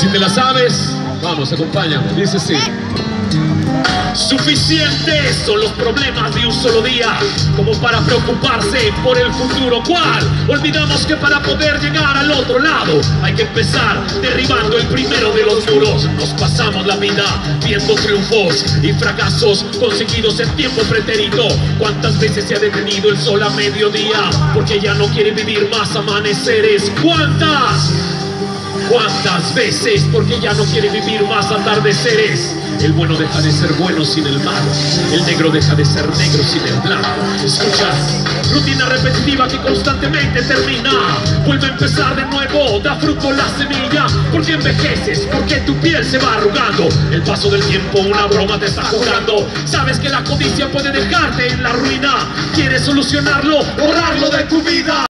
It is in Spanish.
Si te la sabes, vamos, acompáñame. Dice así. Suficientes son los problemas de un solo día como para preocuparse por el futuro. ¿Cuál? Olvidamos que para poder llegar al otro lado hay que empezar derribando el primero de los muros. Nos pasamos la vida viendo triunfos y fracasos conseguidos en tiempo pretérito. ¿Cuántas veces se ha detenido el sol a mediodía porque ya no quiere vivir más amaneceres? ¿Cuántas veces? Porque ya no quiere vivir más atardeceres. El bueno deja de ser bueno sin el malo. El negro deja de ser negro sin el blanco. Escucha, rutina repetitiva que constantemente termina. Vuelve a empezar de nuevo, da fruto la semilla. Porque envejeces, porque tu piel se va arrugando. El paso del tiempo una broma te está jugando. Sabes que la codicia puede dejarte en la ruina. ¿Quieres solucionarlo? Borrarlo de tu vida.